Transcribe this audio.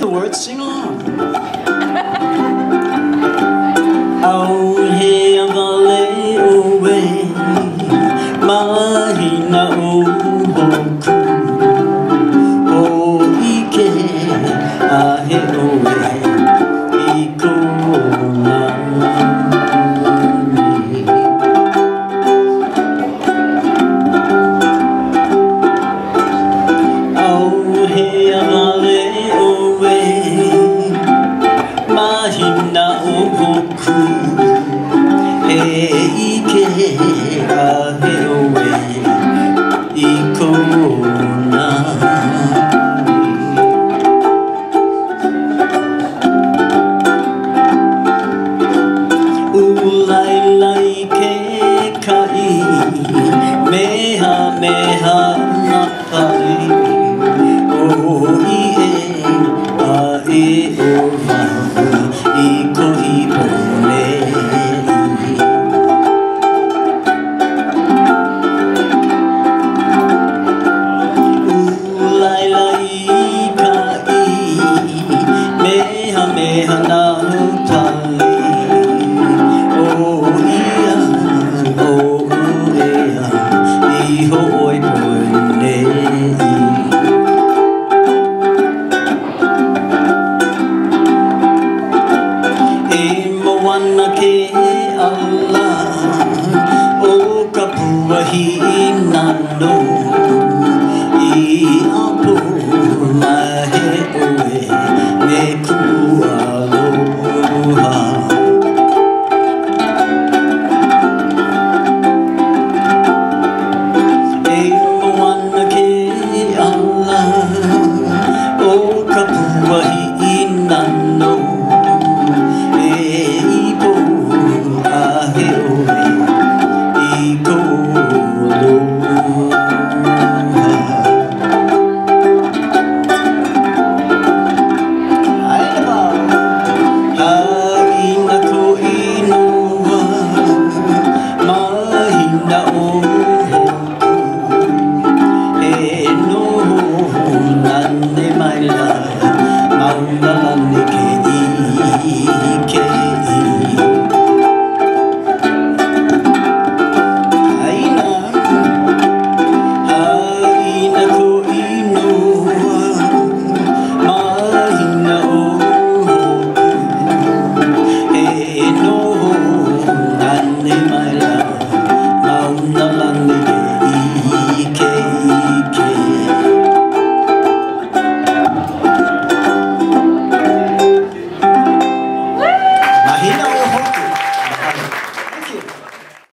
the words, sing along. Out here valley away, mahina o hoku, o ike ahe oe, iko na out here valley away, mahina o hoku, ike ahe oe, iko na ulai lai ke kai, meha meha na pai, o ie a e o wau, iko i pone. Meha na pai, o ia, o ea, iho oi pone. E moana ke ala, o ka puahi nano.